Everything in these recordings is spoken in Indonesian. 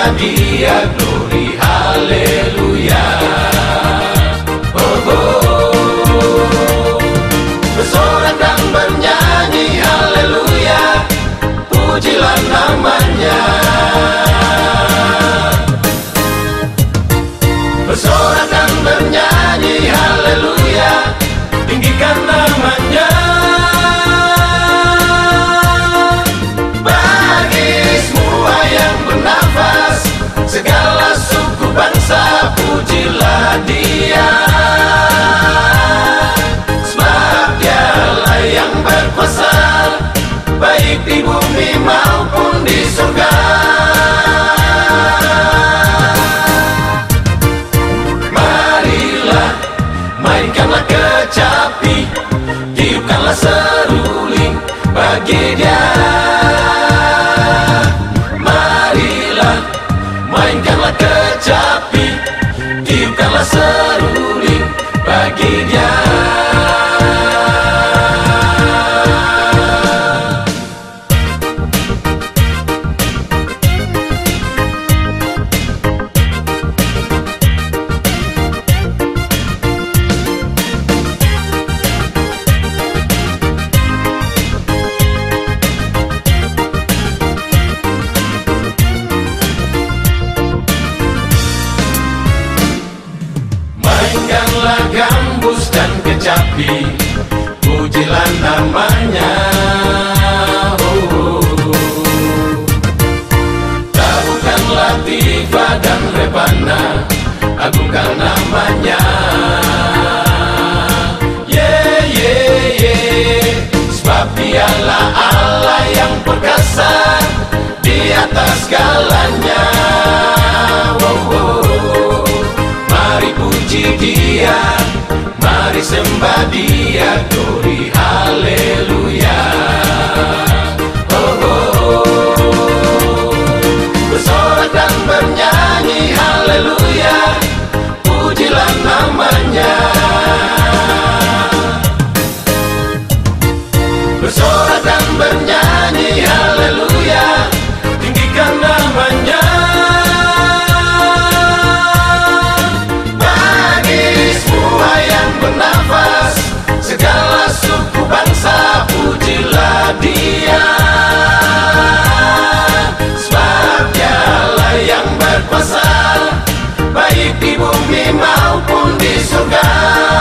Dia, glory, haleluya. Oh, oh. Bersorak dan bernyanyi haleluya, pujilah namanya. Bersorak dan bernyanyi haleluya, tinggikan namanya. Segala suku bangsa pujilah Dia, sebab Dialah yang berkuasa, baik di bumi maupun di surga. Marilah mainkanlah kecapi, tiupkanlah seruling bagi Dia. Mainkanlah kecapi, tiupkanlah seruling bagi Dia. Mainkanlah gambus dan kecapi, pujilah namanya. Oh, oh. Tabuhkanlah tifa dan rebana, agungkan namanya. Yeah, yeah, yeah. Sebab Dialah Allah yang perkasa di atas segalanya. Oh, oh. Mari puji Dia, mari sembah Dia, glory, haleluya. Oh, oh. Bersorak dan bernyanyi haleluya, pujilah namanya. Bersorak dan bernyanyi haleluya, tinggikan namanya. Bernafas, segala suku bangsa pujilah Dia, sebab Dialah yang berkuasa, baik di bumi maupun di surga.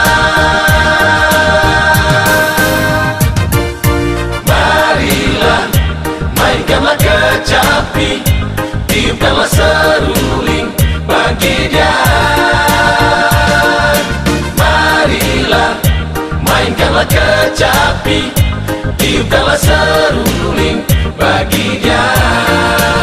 Marilah mainkanlah kecapi, tiupkanlah seruling bagi Dia. Mainkanlah kecapi, tiupkanlah seruling bagi Dia.